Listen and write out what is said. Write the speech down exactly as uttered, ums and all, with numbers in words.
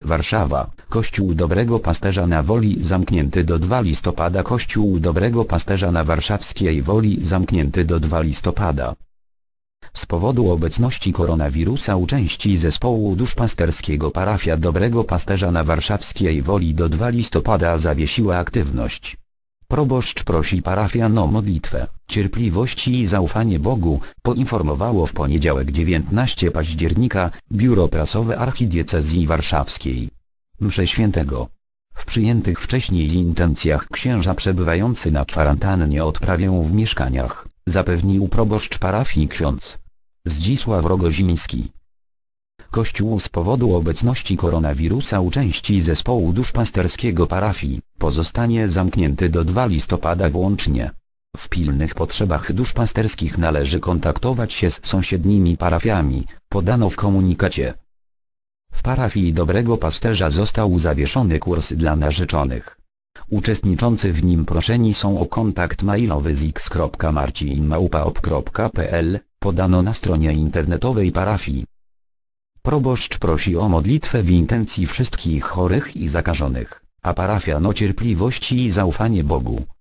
Warszawa, Kościół Dobrego Pasterza na Woli zamknięty do drugiego listopada. Kościół Dobrego Pasterza na Warszawskiej Woli zamknięty do drugiego listopada. Z powodu obecności koronawirusa u części zespołu duszpasterskiego parafia Dobrego Pasterza na Warszawskiej Woli do drugiego listopada zawiesiła aktywność. Proboszcz prosi parafian o modlitwę, cierpliwość i zaufanie Bogu, poinformowało w poniedziałek dziewiętnastego października Biuro Prasowe Archidiecezji Warszawskiej. Mszę świętego. W przyjętych wcześniej intencjach księża przebywający na kwarantannie odprawią w mieszkaniach, zapewnił proboszcz parafii ksiądz Zdzisław Rogoziński. Kościół z powodu obecności koronawirusa u części zespołu duszpasterskiego parafii pozostanie zamknięty do drugiego listopada włącznie. W pilnych potrzebach duszpasterskich należy kontaktować się z sąsiednimi parafiami, podano w komunikacie. W parafii Dobrego Pasterza został zawieszony kurs dla narzeczonych. Uczestniczący w nim proszeni są o kontakt mailowy z x kropka marcin małpa op kropka p l, podano na stronie internetowej parafii. Proboszcz prosi o modlitwę w intencji wszystkich chorych i zakażonych, a parafian o cierpliwość i zaufanie Bogu.